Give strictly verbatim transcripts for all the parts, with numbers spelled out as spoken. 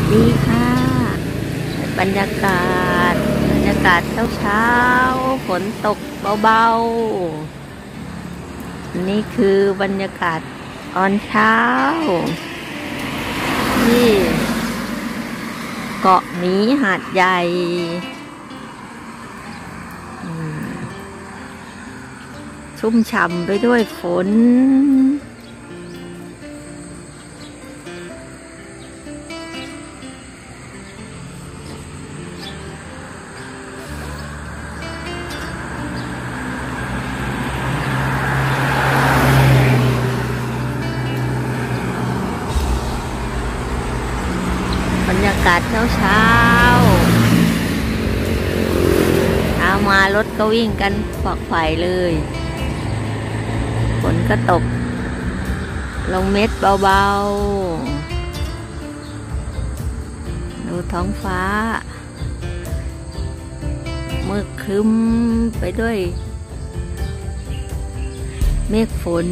ดีค่ะบรรยากาศบรรยากาศเช้าเช้าฝนตกเบาๆนี่คือบรรยากาศตอนเช้าที่เกาะหมีหาดใหญ่ชุ่มฉ่ำไปด้วยฝนบรรยากาศเช้าเช้าเอามารถก็วิ่งกันฝักใฝ่เลยฝนก็ตกลงเม็ดเบาๆดูท้องฟ้ามืดครึ้มไปด้วยเมฆฝน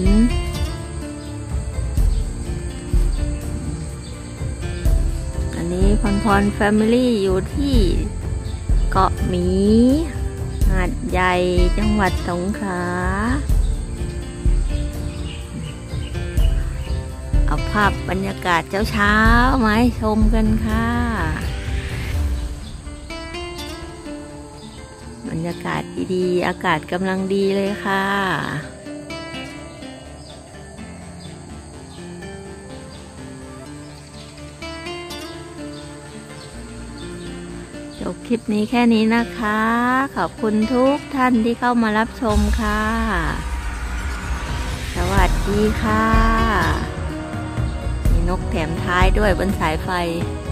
อันนี้พรพรแฟมิลี่อยู่ที่เกาะหมีหาดใหญ่จังหวัดสงขลาเอาภาพบรรยากาศเช้าๆมาให้ชมกันค่ะบรรยากาศดีๆอากาศกำลังดีเลยค่ะจบคลิปนี้แค่นี้นะคะขอบคุณทุกท่านที่เข้ามารับชมค่ะสวัสดีค่ะมีนกแถมท้ายด้วยบนสายไฟ